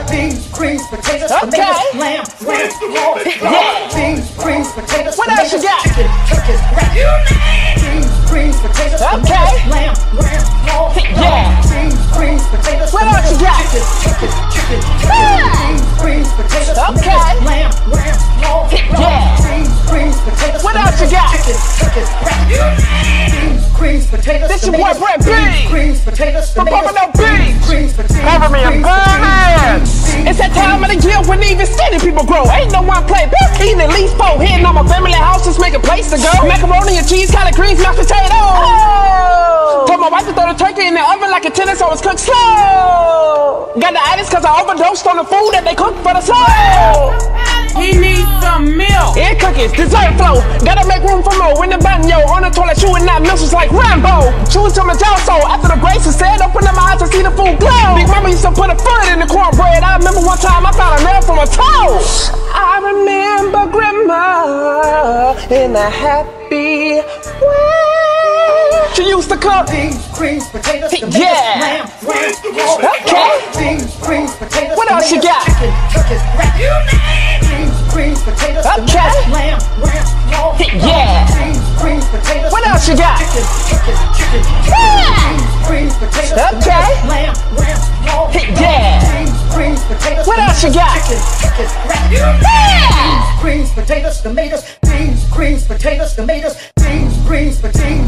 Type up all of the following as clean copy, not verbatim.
Beans, greens, potatoes, Okay. tomatoes, lamb, lamb, Yeah. beans, greens, potatoes, What else you got? chicken, turkeys, beans, greens, potatoes, Okay. tomatoes, lamb, Yeah. beans, greens, potatoes, What else you got? chicken, Yeah. beans, greens, potatoes, Okay. tomatoes, lamb, Yeah. beans, greens, potatoes, What else you got? beans, greens, potatoes, This your boy tomatoes, Brent B. greens, potatoes, From tomatoes, Buffalo Beach. greens, potatoes, Cover me in greens, burns. beans, It's that time of the year when even skinny people grow. Ain't no one play best, eating at least 4. Hitting on my family house, just make a place to go. Macaroni and cheese, collard greens, mashed potatoes. Oh. Told my wife to throw the turkey in the oven like a tennis, so it's cooked slow. Got the itis cause I overdosed on the food that they cooked for the soul. He needs some milk. Air cookies, dessert flow. Gotta make room for more. When the button, yo, on the toilet, chewing that missiles like Rambo. Chewing to my jaw, so after the grace is said, open up my eyes to see the food glow. Big mama used to put a foot in the cornbread. I remember one time I found a nail from a toe. I remember grandma in a happy way. She used to cook. beans, greens, potatoes, tomatoes, Yeah. lamb, Okay. beans, greens, potatoes, What else you tomatoes, got? chicken, turkeys, beans, greens, potatoes, Okay. tomatoes, lamb, Yeah. beans, greens, potatoes, What else you got? chicken, Yeah. beans, greens, potatoes, Okay. tomatoes, lamb, Yeah. beans, greens, potatoes, What else you got? beans, greens, potatoes, tomatoes, beans, greens, potatoes, tomatoes, beans, greens,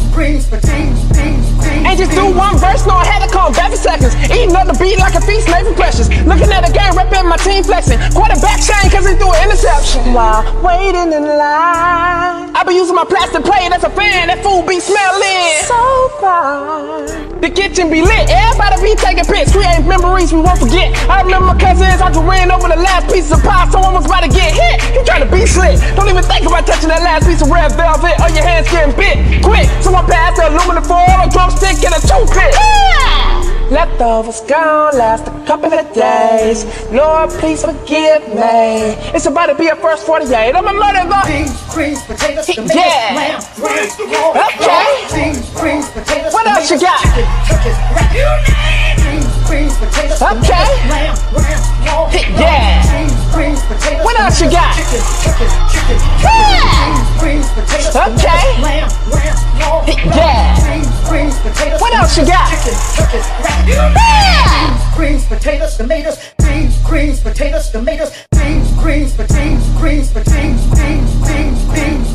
Ain't just do one verse, no, I had to call back for seconds. Eating up the beat like a feast made for precious. Looking at the game, repping my team flexing. Quarterback shine cause he threw an interception. While waiting in line, I be using my plastic plate as a fan. That food be smelling so fine. The kitchen be lit, everybody be taking pics. Create memories we won't forget. I remember my cousins, I just ran over the last pieces of pie. Someone was about to get hit. He trying to be slick. Don't even think about touching that last piece of red velvet or your hands getting bit. Quick, someone pass the aluminum foil, a drumstick, and a toothpick. Leftovers gone last a couple of days. Lord, please forgive me. It's about to be a first 48. I'm a murder the beans, greens, potatoes, tomatoes, Yeah. lamb, Okay. beans, greens, potatoes, What else you tomatoes, got? chicken, turkeys, beans, greens, potatoes, Okay. tomatoes, lamb, Yeah. beans, greens, potatoes, What else you got? chicken, Yeah. beans, greens, potatoes, Okay. tomatoes, lamb, Yeah. beans, greens, potatoes, What else you got? chicken, turkeys, Yeah. greens, potatoes, tomatoes, beans, greens, potatoes, tomatoes, beans, greens, potatoes, greens, potatoes, beans.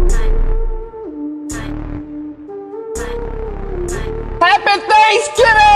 Happy Thanksgiving!